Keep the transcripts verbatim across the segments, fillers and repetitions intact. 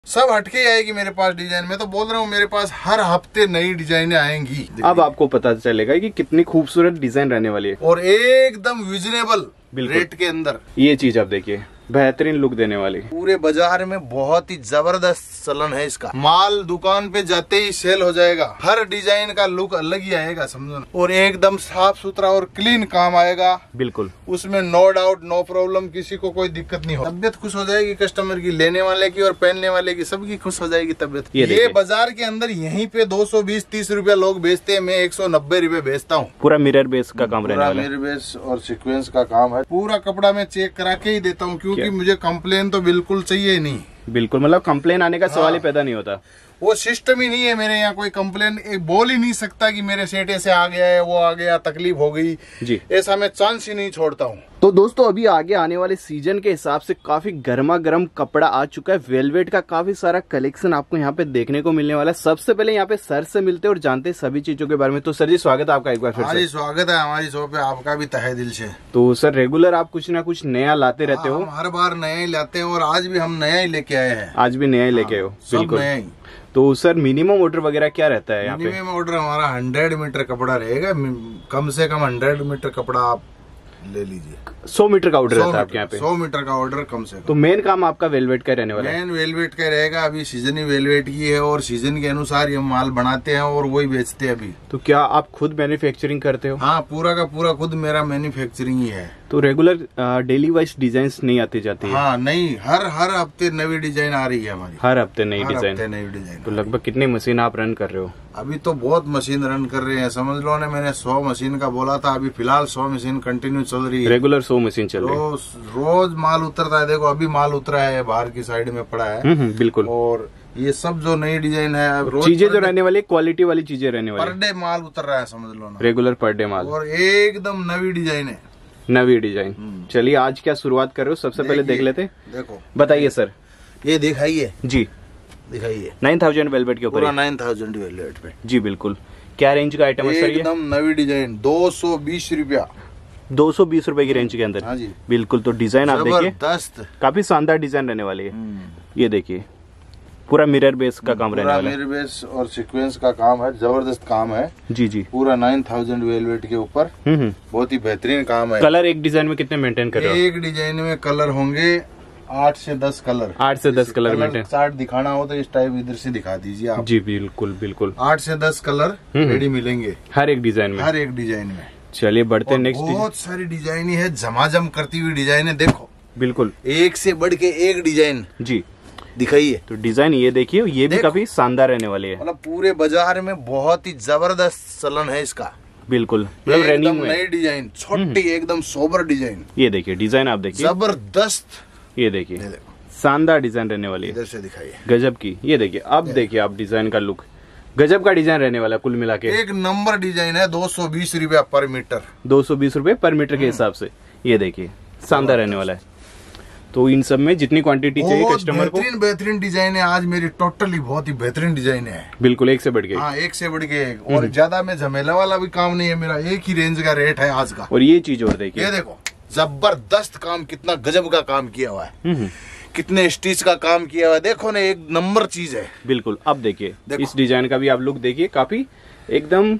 सब हटके आएगी मेरे पास डिजाइन। मैं तो बोल रहा हूँ मेरे पास हर हफ्ते नई डिजाइनें आएंगी। अब आपको पता चलेगा कि कितनी खूबसूरत डिजाइन रहने वाली है और एकदम रीजनेबल रेट के अंदर। ये चीज आप देखिए, बेहतरीन लुक देने वाली। पूरे बाजार में बहुत ही जबरदस्त चलन है इसका। माल दुकान पे जाते ही सेल हो जाएगा। हर डिजाइन का लुक अलग ही आएगा, समझो ना। और एकदम साफ सुथरा और क्लीन काम आएगा। बिल्कुल, उसमें नो डाउट, नो प्रॉब्लम, किसी को कोई दिक्कत नहीं हो। तबियत खुश हो जाएगी कस्टमर की, लेने वाले की और पहनने वाले की, सबकी खुश हो जाएगी तबियत। ये, ये बाजार के अंदर यहीं पे दो सौ बीस तीस रूपया लोग बेचते हैं, मैं एक सौ नब्बे रूपये बेचता हूँ। पूरा मिरर बेस का काम रहने वाला है। मिरर बेस और सीक्वेंस का काम है। पूरा कपड़ा मैं चेक करा के ही देता हूँ, क्योंकि मुझे कंप्लेन तो बिल्कुल चाहिए नहीं। बिल्कुल, मतलब कंप्लेन आने का हाँ। सवाल ही पैदा नहीं होता। वो सिस्टम ही नहीं है मेरे यहाँ। कोई कंप्लेन एक बोल ही नहीं सकता कि मेरे सेटे से आ गया है, वो आ गया, तकलीफ हो गई जी, ऐसा मैं चांस ही नहीं छोड़ता हूँ। तो दोस्तों, अभी आगे आने वाले सीजन के हिसाब से काफी गर्मा गर्म कपड़ा आ चुका है। वेलवेट का काफी सारा कलेक्शन आपको यहाँ पे देखने को मिलने वाला है। सबसे पहले यहाँ पे सर से मिलते हैं और जानते हैं सभी चीजों के बारे में। तो सर जी, स्वागत है आपका एक बार फिर से। स्वागत है हमारी शॉप पे, आपका भी तहे दिल से। तो सर, रेगुलर आप कुछ ना कुछ नया लाते रहते हो? हर बार नया ही लाते हैं और आज भी हम नया ही लेके आए हैं। आज भी नया ही लेके आए हो? बिल्कुल नया ही। तो सर, मिनिमम ऑर्डर वगैरह क्या रहता है यहाँ पे? मिनिमम ऑर्डर हमारा हंड्रेड मीटर कपड़ा रहेगा। कम से कम हंड्रेड मीटर कपड़ा आप ले लीजिए। सौ मीटर का ऑर्डर रहता है आपके यहाँ पे? सौ मीटर का ऑर्डर कम से कम। तो मेन काम आपका वेलवेट का रहने वाला है? मेन वेलवेट का रहेगा। अभी सीजन ही वेलवेट की है और सीजन के अनुसार ये माल बनाते हैं और वही बेचते हैं अभी। तो क्या आप खुद मैन्युफैक्चरिंग करते हो? हाँ, पूरा का पूरा खुद मेरा मैन्युफैक्चरिंग ही है। तो रेगुलर डेली वाइज डिजाइन नहीं आती जाती है? हाँ नहीं, हर हर हफ्ते नई डिजाइन आ रही है हमारी। हर हफ्ते नई डिजाइन? नई डिजाइन। तो लगभग कितनी मशीन आप रन कर रहे हो? अभी तो बहुत मशीन रन कर रहे हैं, समझ लो। ने मैंने सौ मशीन का बोला था, अभी फिलहाल सौ मशीन कंटिन्यू चल रही है। रेगुलर सौ मशीन चल रही है? रोज रोज माल उतरता है। देखो अभी माल उतरा है, बाहर की साइड में पड़ा है। बिल्कुल। और ये सब जो नई डिजाइन है, चीजें जो रहने वाली, क्वालिटी वाली चीजें रहने वाली। पर डे माल उतर रहा है, समझ लो ना। रेगुलर पर डे माल और एकदम नवी डिजाइन है। नवी डिजाइन। चलिए, आज क्या शुरुआत कर रहे हो? सबसे पहले देख लेते। देखो, बताइए सर। ये दिखाइए जी, दिखाइए। नाइन थाउजेंड वेलवेट के ऊपर? नाइन थाउजेंड वेलवेट पे। जी बिल्कुल। क्या रेंज का आइटम है सर? एकदम नवी डिजाइन, दो सौ बीस रूपया। दो सौ बीस रूपए की रेंज के अंदर? हाँ जी बिल्कुल। तो डिजाइन आप देखिए, जबरदस्त, काफी शानदार डिजाइन रहने वाली है। ये देखिए, पूरा मिरर बेस का काम रहने वाला है। मिरर बेस और सीक्वेंस का काम है, जबरदस्त काम है। जी जी। पूरा नाइन थाउजेंड वेलवेट के ऊपर, बहुत ही बेहतरीन काम है। कलर एक डिजाइन में कितने मेंटेन कर रहे हो? एक डिजाइन में कलर होंगे आठ से दस कलर। आठ से दस कलर मेंटेन। चार्ट दिखाना हो तो इस टाइप इधर से दिखा दीजिए आप। जी बिल्कुल बिल्कुल। आठ से दस कलर रेडी मिलेंगे हर एक डिजाइन में? हर एक डिजाइन में। चलिए बढ़ते हैं नेक्स्ट। बहुत सारी डिजाइन है, झमाझम करती हुई डिजाइन है। देखो बिल्कुल, एक से बढ़ के एक डिजाइन। जी दिखाइए। तो डिजाइन ये देखिए, ये भी काफी शानदार रहने वाली है। मतलब पूरे बाजार में बहुत ही जबरदस्त चलन है इसका। बिल्कुल, मतलब रनिंग नई डिजाइन, छोटी एकदम सोबर डिजाइन। ये देखिए डिजाइन आप देखिए, जबरदस्त। ये देखिए, शानदार डिजाइन रहने वाली है। इधर से दिखाइए, गजब की। ये देखिए, अब देखिए आप डिजाइन का लुक, गजब का डिजाइन रहने वाला। कुल मिला के एक नंबर डिजाइन है। दो सौ बीस रूपया पर मीटर। दो सौ बीस रूपये पर मीटर के हिसाब से। ये देखिए, शानदार रहने वाला है। तो इन सब में जितनी क्वांटिटी चाहिए कस्टमर को, बेहतरीन बेहतरीन डिजाइन है आज मेरी। टोटली बहुत ही बेहतरीन डिजाइन है। बिल्कुल, एक से बढ़ के। हाँ, एक से बढ़ के एक। और ज्यादा में झमेला वाला भी काम नहीं है मेरा। एक ही रेंज का रेट है आज का। और ये चीज और देखिए, ये देखो, जबरदस्त काम, कितना गजब का काम किया हुआ है, कितने स्टिच का काम किया हुआ है। देखो ना, एक नंबर चीज है। बिल्कुल। अब देखिए, इस डिजाइन का भी आप लुक देखिए, काफी एकदम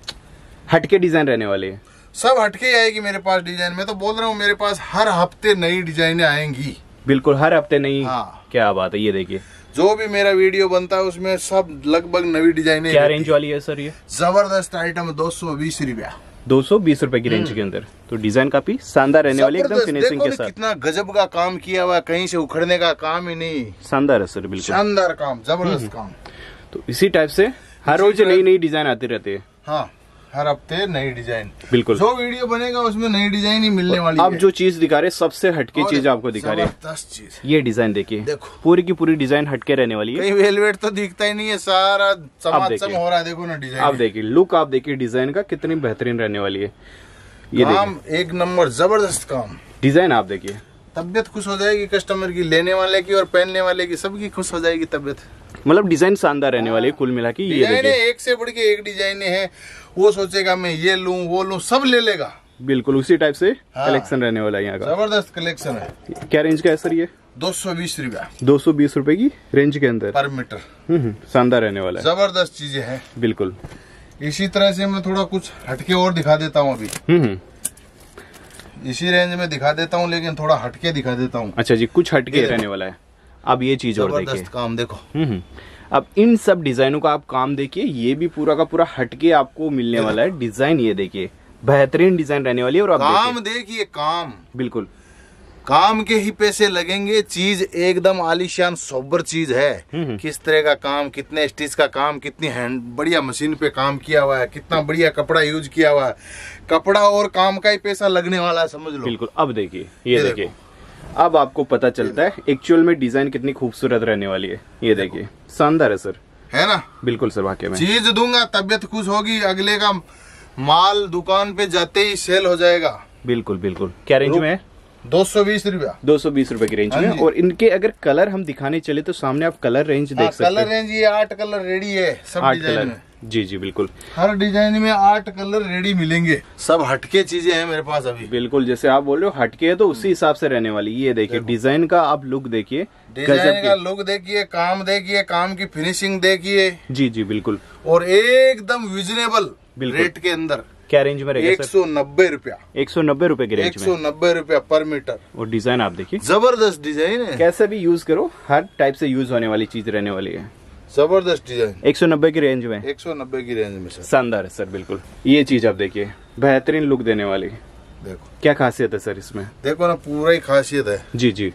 हटके डिजाइन रहने वाले है। सब हटके आएगी मेरे पास डिजाइन। मैं तो बोल रहा हूँ मेरे पास हर हफ्ते नई डिजाइनें आएंगी। बिल्कुल, हर हफ्ते नई। हाँ, क्या बात है। ये देखिए, जो भी मेरा वीडियो बनता है उसमें सब लगभग नई डिजाइनें। क्या रेंज वाली है सर ये? जबरदस्त आइटम, दो सौ बीस रूपया। दो सौ बीस रूपए की रेंज के अंदर। तो डिजाइन काफी शानदार रहने वाली, एकदम फिनिशिंग के साथ। कितना गजब का काम किया हुआ, कहीं से उखड़ने का काम ही नहीं। शानदार है सर, बिल्कुल शानदार काम, जबरदस्त काम। तो इसी टाइप से हर रोज नई नई डिजाइन आती रहती है। हाँ, हर हफ्ते नई डिजाइन। बिल्कुल, जो वीडियो बनेगा उसमें नई डिजाइन ही मिलने वाली है। अब जो चीज दिखा रहे, सबसे हटके चीज आपको दिखा रहे हैं। चीज ये डिजाइन देखिए, देखो, पूरी की पूरी डिजाइन हटके रहने वाली है। कहीं वेलवेट तो दिखता ही नहीं है, सारा चमाचम हो रहा है। देखो ना डिजाइन, आप देखिए लुक, आप देखिए डिजाइन का कितनी बेहतरीन रहने वाली है। ये काम एक नंबर, जबरदस्त काम। डिजाइन आप देखिए, तबियत खुश हो जाएगी कस्टमर की, लेने वाले की और पहनने वाले की, सबकी खुश हो जाएगी तबियत। मतलब डिजाइन शानदार रहने वाली है कुल मिला के। ये देखिए, एक से बढ़ के एक डिजाइन है। वो सोचेगा मैं ये लूं वो लूं, सब ले लेगा। बिल्कुल उसी टाइप से कलेक्शन रहने वाला है यहाँ का। जबरदस्त कलेक्शन है। क्या रेंज का है सर ये? दो सौ बीस रुपया दो सौ बीस रुपए की रेंज के अंदर पर मीटर। हम्म शानदार रहने वाला है, जबरदस्त चीजें हैं। बिल्कुल। इसी तरह से मैं थोड़ा कुछ हटके और दिखा देता हूँ अभी। हम्म इसी रेंज में दिखा देता हूँ, लेकिन थोड़ा हटके दिखा देता हूँ। अच्छा जी, कुछ हटके रहने वाला है। अब ये चीज और देखिए, काम देखो। हम्म अब इन सब डिजाइनों का आप काम देखिए, ये भी पूरा का पूरा हटके आपको मिलने वाला है। डिजाइन ये देखिए, बेहतरीन डिजाइन रहने वाली है। और आप काम देखिए, काम बिल्कुल काम के ही पैसे लगेंगे। चीज एकदम आलीशान सोबर चीज है। किस तरह का काम, कितने स्टिच का काम, कितनी हैंड बढ़िया मशीन पे काम किया हुआ है, कितना बढ़िया कपड़ा यूज किया हुआ है। कपड़ा और काम का ही पैसा लगने वाला है, समझ लो। बिल्कुल। अब देखिए, ये देखिए, अब आपको पता चलता है एक्चुअल में डिजाइन कितनी खूबसूरत रहने वाली है। ये देखिए, शानदार है सर, है ना? बिल्कुल सर, वाकई में चीज दूंगा, तबियत खुश होगी, अगले का माल दुकान पे जाते ही सेल हो जाएगा। बिल्कुल बिल्कुल। क्या रेंज में है? दो सौ बीस रुपया दो सौ बीस रुपए की रेंज में। और इनके अगर कलर हम दिखाने चले तो सामने आप कलर रेंज देख सकते हैं। कलर रेंज ये आठ कलर रेडी है, सब आठ डिजाइन कलर में। जी जी बिल्कुल, हर डिजाइन में आठ कलर रेडी मिलेंगे। सब हटके चीजें हैं मेरे पास अभी। बिल्कुल, जैसे आप बोल रहे हो हटके है तो उसी हिसाब से रहने वाली। ये देखिए, डिजाइन का आप लुक देखिए, डिजाइन का लुक देखिए, काम देखिए, काम की फिनिशिंग देखिए। जी जी बिल्कुल। और एकदम रिजनेबल रेट के अंदर। क्या रेंज में रहेगा? एक सौ नब्बे रुपया एक सौ नब्बे रुपए की रेंज में, एक सौ नब्बे रुपया पर मीटर। और डिजाइन आप देखिए, जबरदस्त डिजाइन है। कैसे भी यूज करो, हर टाइप से यूज होने वाली चीज रहने वाली है। जबरदस्त डिजाइन। एक सौ नब्बे की रेंज में, एक सौ नब्बे की रेंज में सर, शानदार है सर। बिल्कुल, ये चीज आप देखिए, बेहतरीन लुक देने वाली। देखो क्या खासियत है सर इसमें? देखो ना, पूरा ही खासियत है। जी जी,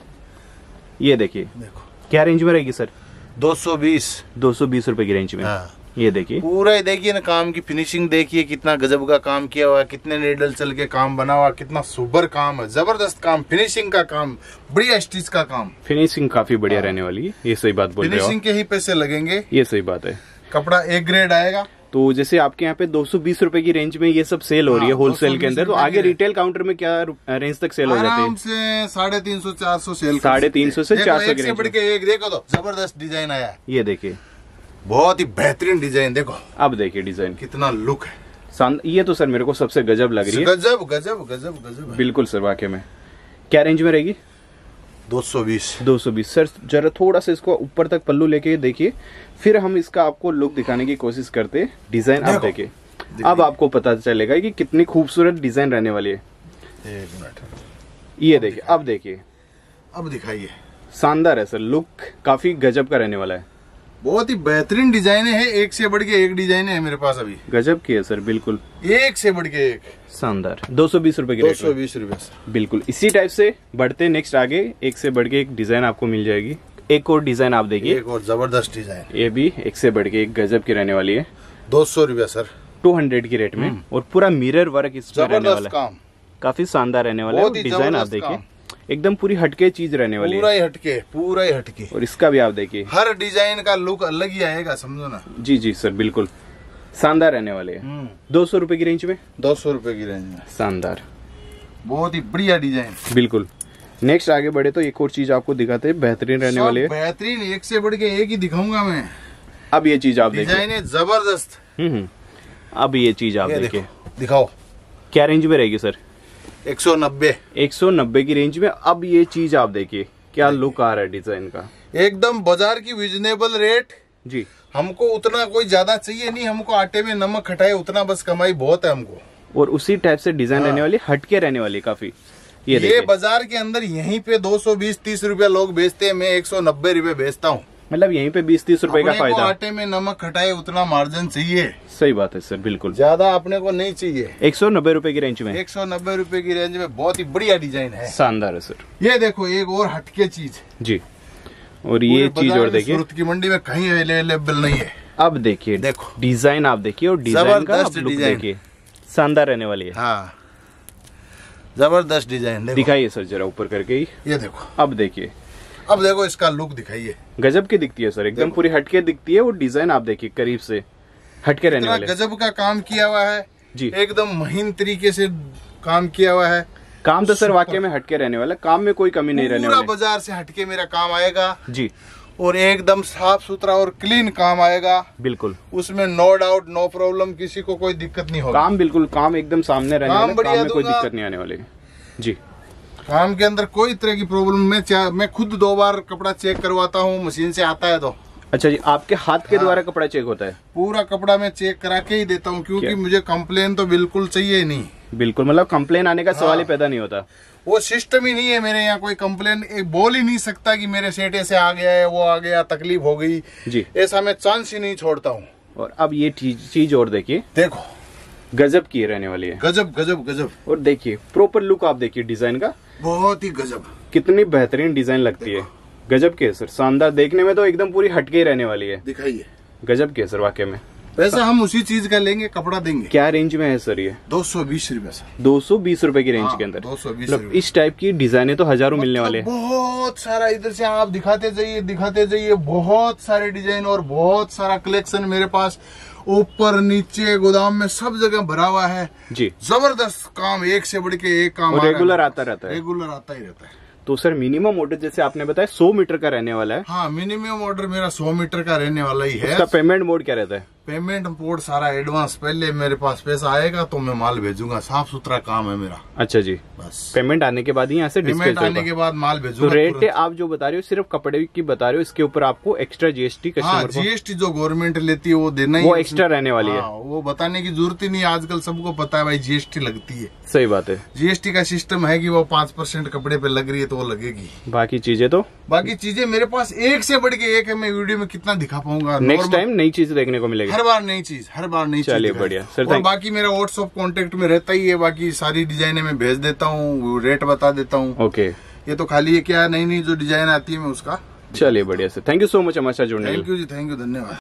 ये देखिए, देखो क्या रेंज में रहेगी सर? दो सौ बीस दो सौ बीस रुपए की रेंज में। हाँ। ये देखिए, पूरा ही देखिए ना, काम की फिनिशिंग देखिए, कितना गजब का काम किया हुआ है, कितने नीडल चल के काम बना हुआ, कितना सुपर काम है, जबरदस्त काम, फिनिशिंग का काम, बढ़िया स्टिच का काम। फिनिशिंग काफी बढ़िया रहने वाली है। ये सही बात बोल रहे हो, फिनिशिंग के ही पैसे लगेंगे। ये सही बात है। कपड़ा एक ग्रेड आएगा। तो जैसे आपके यहाँ पे दो सौ बीस रुपए की रेंज में ये सब सेल हो रही है होलसेल के अंदर, तो आगे रिटेल काउंटर में क्या रेंज तक सेल हो जाती है? आराम से साढ़े तीन सौ चार सौ सेल। साढ़े तीन सौ से चार सौ की रेंज में। एक देखो तो जबरदस्त डिजाइन आया है। ये देखिए, बहुत ही बेहतरीन डिजाइन। देखो अब देखिए डिजाइन कितना लुक है। ये तो सर मेरे को सबसे गजब लग रही है। गजब गजब गजब गजब। बिल्कुल सर, वाकई में। क्या रेंज में रहेगी? दो सौ बीस दो सौ बीस। सर जरा थोड़ा सा इसको ऊपर तक पल्लू लेके देखिए, फिर हम इसका आपको लुक दिखाने की कोशिश करते हैं। डिजाइन आप देखिए, अब आपको पता चलेगा कि कितनी खूबसूरत डिजाइन रहने वाली है। एक मिनट, ये देखिए, अब देखिए, अब दिखाइए। शानदार है सर, लुक काफी गजब का रहने वाला है। बहुत ही बेहतरीन डिजाइन है, एक से बढ़ के एक डिजाइन है मेरे पास अभी। गजब की है सर, बिल्कुल एक से बढ़ के एक। शानदार। दो सौ बीस रुपए की दो सौ बीस रुपए सर। बिल्कुल इसी टाइप से बढ़ते नेक्स्ट आगे, एक से बढ़ के एक डिजाइन आपको मिल जाएगी। एक और डिजाइन आप देखिए, एक और जबरदस्त डिजाइन। ये भी एक से बढ़ के एक गजब की रहने वाली है। दो सौ रुपया सर, टू हंड्रेड की रेट में। और पूरा मिरर वर्क इसमें रहने वाला है, काम काफी शानदार रहने वाला है। डिजाइन आप देखिए, एकदम पूरी हटके चीज रहने वाली है, पूरा ही हटके, पूरा ही हटके। और इसका भी आप देखिए, हर डिजाइन का लुक अलग ही आएगा, समझो ना। जी जी सर, बिल्कुल शानदार रहने वाले हैं। दो सौ रुपए की रेंज में, दो सौ रुपए की रेंज में शानदार, बहुत ही बढ़िया डिजाइन। बिल्कुल। नेक्स्ट आगे बढ़े तो एक और चीज आपको दिखाते हैं, बेहतरीन रहने वाली है। बेहतरीन, एक से बढ़ के एक ही दिखाऊंगा मैं। अब ये चीज आप देखिए, डिजाइन है जबरदस्त। हम्म अब ये चीज आप देखिए, दिखाओ। क्या रेंज में रहेगी सर? एक सौ नब्बे एक सौ नब्बे की रेंज में। अब ये चीज आप देखिए, क्या लुक आ रहा है डिजाइन का, एकदम बाजार की रिजनेबल रेट। जी, हमको उतना कोई ज्यादा चाहिए नहीं, हमको आटे में नमक खटाए उतना बस कमाई बहुत है हमको। और उसी टाइप से डिजाइन रहने वाली, हटके रहने वाली काफी। ये, ये बाजार के अंदर यहीं पे दो सौ बीस तीस रुपया लोग बेचते हैं, मैं एक सौ नब्बे रुपए बेचता हूँ। मतलब यहीं पे बीस तीस रुपए का फायदा। आटे में नमक खटाए उतना मार्जिन चाहिए। सही बात है सर, बिल्कुल। ज्यादा अपने को नहीं चाहिए। एक सौ नब्बे रुपए की रेंज में, एक सौ नब्बे रुपए की रेंज में बहुत ही बढ़िया डिजाइन है, शानदार है सर। ये देखो एक और हटके चीज जी, और ये चीज और देखिए, सूरत की मंडी में कहीं अवेलेबल नहीं है। अब देखिए, देखो डिजाइन आप देखिए, और डिजाइन का आप लुक देखिए, शानदार रहने वाली है। हाँ, जबरदस्त डिजाइन। दिखाइए सर जरा ऊपर करके ही, ये देखो। अब देखिए, अब देखो इसका लुक दिखाइए, गजब की दिखती है सर, एकदम पूरी हटके दिखती है। और डिजाइन आप देखिए करीब से, हटके रहने वाले, गजब का काम किया हुआ है जी, एकदम महीन तरीके से काम किया हुआ है। काम तो सर वाकई में हटके रहने वाला, काम में कोई कमी नहीं रहने वाली। पूरा बाजार से हटके मेरा काम आएगा जी, और एकदम साफ सुथरा और क्लीन काम आएगा। बिल्कुल, उसमें नो डाउट, नो प्रॉब्लम, किसी को कोई दिक्कत नहीं होगी। काम बिल्कुल, काम एकदम सामने रहने वाला, काम में कोई दिक्कत नहीं आने वाली जी। काम के अंदर कोई तरह की प्रॉब्लम मैं चा- मैं खुद दो बार कपड़ा चेक करवाता हूँ, मशीन से आता है तो। अच्छा जी, आपके हाथ के हाँ। द्वारा कपड़ा चेक होता है? पूरा कपड़ा मैं चेक करा के ही देता हूँ, क्योंकि मुझे कंप्लेन तो बिल्कुल चाहिए नहीं। बिल्कुल, मतलब कंप्लेन आने का हाँ। सवाल ही पैदा नहीं होता। वो सिस्टम ही नहीं है मेरे यहाँ। कोई कंप्लेन एक बोल ही नहीं सकता कि मेरे सेटे से आ गया है, वो आ गया, तकलीफ हो गई जी, ऐसा मैं चांस ही नहीं छोड़ता हूँ। और अब ये चीज और देखिए, देखो गजब की रहने वाली है। गजब गजब गजब। और देखिए प्रॉपर लुक आप देखिए डिजाइन का, बहुत ही गजब, कितनी बेहतरीन डिजाइन लगती है। गजब के सर, शानदार, देखने में तो एकदम पूरी हटके ही रहने वाली है। दिखाइए। गजब के सर, वाकई में। पैसा हम उसी चीज का लेंगे, कपड़ा देंगे। क्या रेंज में है सर ये? दो सौ बीस रूपए से। दो सौ बीस रूपए की रेंज हाँ, के अंदर। दो सौ बीस मतलब इस टाइप की डिजाइने तो हजारों मतलब मिलने वाले हैं। बहुत सारा, इधर से आप दिखाते जाइए दिखाते जाइए, बहुत सारे डिजाइन और बहुत सारा कलेक्शन मेरे पास ऊपर नीचे गोदाम में सब जगह भरा हुआ है जी। जबरदस्त काम, एक से बढ़ के एक काम। और रेगुलर आता रहता है। रेगुलर आता ही रहता है। तो सर मिनिमम ऑर्डर जैसे आपने बताया सौ मीटर का रहने वाला है। हाँ, मिनिमम ऑर्डर मेरा सौ मीटर का रहने वाला ही है। उसका पेमेंट मोड क्या रहता है? पेमेंट मोड सारा एडवांस, पहले मेरे पास पैसा आएगा तो मैं माल भेजूंगा। साफ सुथरा काम है मेरा। अच्छा जी, बस पेमेंट आने के बाद ही यहाँ से पेमेंट डिस्पैच आने के होगा। बाद माल तो भेजूंगा। रेट आप जो बता रहे हो सिर्फ कपड़े की बता रहे हो, इसके ऊपर आपको एक्स्ट्रा जीएसटी हाँ, कस्टमर को जीएसटी जो गवर्नमेंट लेती है वो देना ही वो है। एक्स्ट्रा रहने वाली है। हाँ, वो बताने की जरूरत ही नहीं, आजकल सबको पता है भाई जीएसटी लगती है। सही बात है। जीएसटी का सिस्टम है कि वो पाँच परसेंट कपड़े पे लग रही है तो वो लगेगी। बाकी चीजें तो बाकी चीजें मेरे पास एक से बढ़ के एक है। मैं वीडियो में कितना दिखा पाऊंगा? नेक्स्ट Normal- टाइम नई चीज देखने को मिलेगी। हर बार नई चीज, हर बार नई चीज चलिए दिखाई। बढ़िया सर, और thank- बाकी मेरा व्हाट्सएप कांटेक्ट में रहता ही है। बाकी सारी डिजाइने मैं भेज देता हूँ, रेट बता देता हूँ। ओके, ये तो खाली ये क्या नई नई जो डिजाइन आती है मैं उसका। चलिए बढ़िया sir, thank you so much हमारे साथ जुड़ने के लिए। थैंक यू जी, थैंक यू, धन्यवाद।